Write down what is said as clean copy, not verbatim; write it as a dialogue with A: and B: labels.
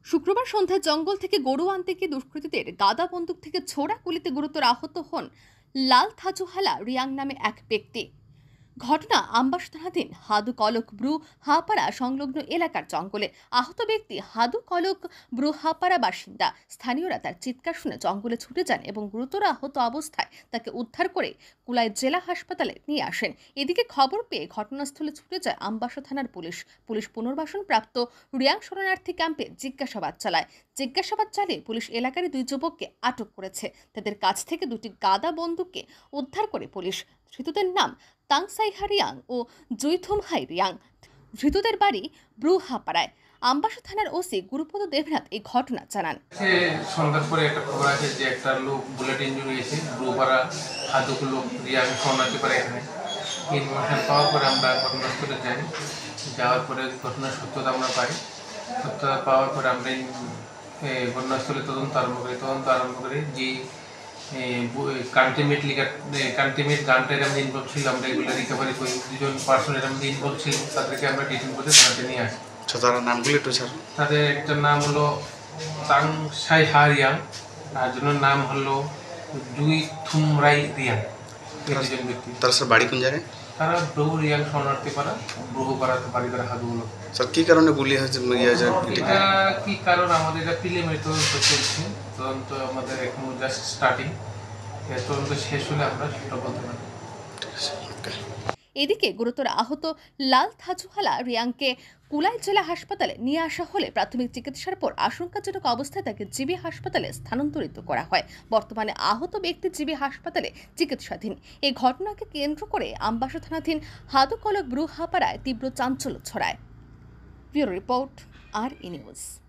A: শুক্রবার সন্ধ্যায় জঙ্গল থেকে গরু আনতে গিয়ে দুষ্কৃতীদের গাদা বন্দুক থেকে ছোড়া গুলিতে গুরুতর আহত হন লাল থাজুহালা রিয়াং নামে এক ব্যক্তি। ঘটনা আমবাস থানাধীন হাদু কলক ব্রু হাপাড়া সংলগ্ন এলাকার জঙ্গলে। আহত ব্যক্তি হাদু কলক ব্রু হাপাড়া বাসিন্দা। স্থানীয়রা তার চিৎকার শুনে জঙ্গলে ছুটে যান এবং গুরুতর আহত অবস্থায় তাকে উদ্ধার করে কুলাই জেলা হাসপাতালে নিয়ে আসেন। এদিকে খবর পেয়ে ঘটনাস্থলে ছুটে যায় আমবাসা থানার পুলিশ পুনর্বাসন প্রাপ্ত রিয়াং শরণার্থী ক্যাম্পে জিজ্ঞাসাবাদ চালিয়ে পুলিশ এলাকারই দুই যুবককে আটক করেছে। তাদের কাছ থেকে দুটি গাদা বন্দুককে উদ্ধার করে পুলিশ। ধৃতদের নাম তাংসাইহা রিয়াং ও জুইথুমহাই রিয়াং। ধৃতদের বাড়ি ব্রুহাপাড়ায়। আমবাসা থানার ওসি গুরুপদ দেবনাথ এই ঘটনা জানান।
B: সন্ধ্যার পরে একটা খবর আছে যে একটা লোক বুলেট ইঞ্জুরি হয়েছে ব্রুপাড়া হাদুক লোক রিয়াং শরণার্থী পাড়া এখানে। ইনফরমেশন পাওয়ার পরে আমরা ঘটনাস্থলে যাই। যাওয়ার পরে ঘটনার সত্যতা আমরা পাই। সত্যতা পাওয়ার পরে আমরা ঘটনাস্থলে তদন্ত আরম্ভ করি যে কান্টিমেট গানটার আমরা ইনভলভ ছিল, আমরা এগুলো রিকভারি করি। দুজন পার্সনের মধ্যে ইনভলভ ছিল, তাদেরকে আমরা ডিটেন করে থানাতে নিয়ে আসি।
C: তাদের নামগুলো একটু স্যার।
B: তাদের একটা নাম হলো তাংসাইহা রিয়াং, আর জনের নাম হলো জুইথুমরাই রিয়াং। এই দুজন ব্যক্তি।
C: তারা স্যার বাড়ি কোন জায়গায়?
B: তারা ব্রহু রিয়াং শরণার্থী পাড়া, ব্রহুপাড়াতে বাড়ি করে হাদুগুলো।
C: স্যার কী কারণে গুলি হয়েছে?
B: এটা কি কারণ আমাদের এটা প্রিলিমিনারি তদন্ত চলছে। তদন্ত আমাদের এখন জাস্ট স্টার্টিং। তদন্ত শেষ হলে আমরা সেটা বলতে পারি।
A: এদিকে গুরুতর আহত লাল থাজুহালা রিয়াংকে কুলাই জেলা হাসপাতালে নিয়ে আসা হলে প্রাথমিক চিকিৎসার পর আশঙ্কাজনক অবস্থায় তাকে জিবি হাসপাতালে স্থানান্তরিত করা হয়। বর্তমানে আহত ব্যক্তি জিবি হাসপাতালে চিকিৎসাধীন। এই ঘটনাকে কেন্দ্র করে আমবাসা থানাধীন হাদু কলক ব্রু হাপাড়ায় তীব্র চাঞ্চল্য ছড়ায়। Bureau report, R news.